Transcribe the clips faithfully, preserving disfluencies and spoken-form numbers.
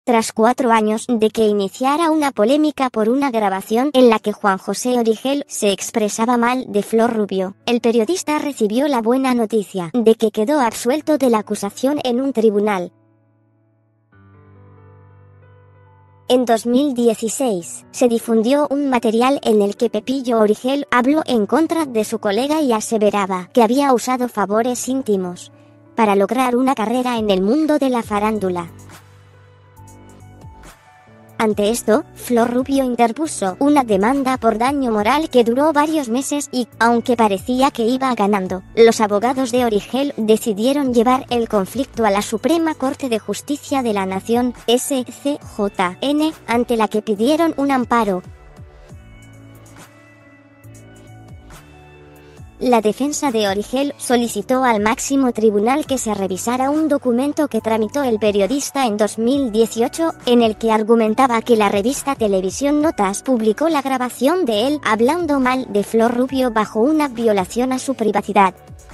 Tras cuatro años de que iniciara una polémica por una grabación en la que Juan José Origel se expresaba mal de Flor Rubio, el periodista recibió la buena noticia de que quedó absuelto de la acusación en un tribunal. En dos mil dieciséis, se difundió un material en el que Pepillo Origel habló en contra de su colega y aseveraba que había usado favores íntimos para lograr una carrera en el mundo de la farándula. Ante esto, Flor Rubio interpuso una demanda por daño moral que duró varios meses y, aunque parecía que iba ganando, los abogados de Origel decidieron llevar el conflicto a la Suprema Corte de Justicia de la Nación, S C J N, ante la que pidieron un amparo. La defensa de Origel solicitó al máximo tribunal que se revisara un documento que tramitó el periodista en dos mil dieciocho, en el que argumentaba que la revista Televisión Notas publicó la grabación de él hablando mal de Flor Rubio bajo una violación a su privacidad.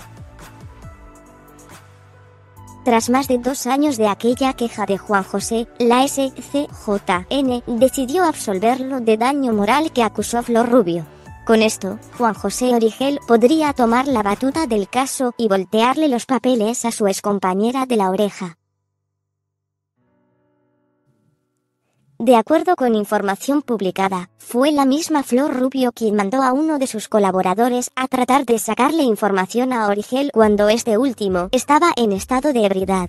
Tras más de dos años de aquella queja de Juan José, la S C J N decidió absolverlo de daño moral que acusó Flor Rubio. Con esto, Juan José Origel podría tomar la batuta del caso y voltearle los papeles a su excompañera de La Oreja. De acuerdo con información publicada, fue la misma Flor Rubio quien mandó a uno de sus colaboradores a tratar de sacarle información a Origel cuando este último estaba en estado de ebriedad.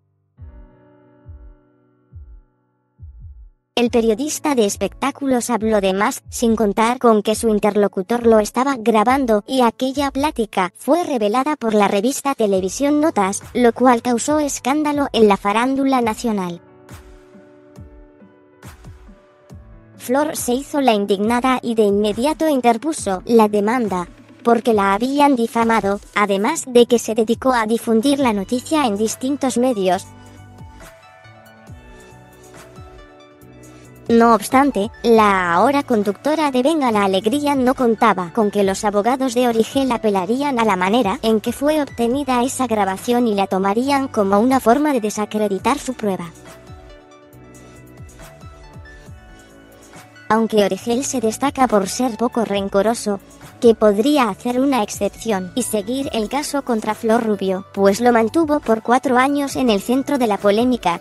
El periodista de espectáculos habló de más, sin contar con que su interlocutor lo estaba grabando, y aquella plática fue revelada por la revista Televisión Notas, lo cual causó escándalo en la farándula nacional. Flor se hizo la indignada y de inmediato interpuso la demanda, porque la habían difamado, además de que se dedicó a difundir la noticia en distintos medios. No obstante, la ahora conductora de Venga la Alegría no contaba con que los abogados de Origel apelarían a la manera en que fue obtenida esa grabación y la tomarían como una forma de desacreditar su prueba. Aunque Origel se destaca por ser poco rencoroso, que podría hacer una excepción y seguir el caso contra Flor Rubio, pues lo mantuvo por cuatro años en el centro de la polémica.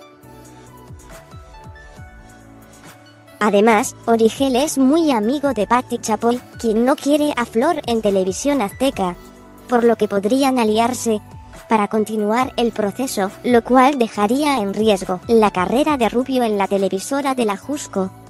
Además, Origel es muy amigo de Patti Chapoy, quien no quiere a Flor en Televisión Azteca, por lo que podrían aliarse para continuar el proceso, lo cual dejaría en riesgo la carrera de Rubio en la televisora de la Jusco.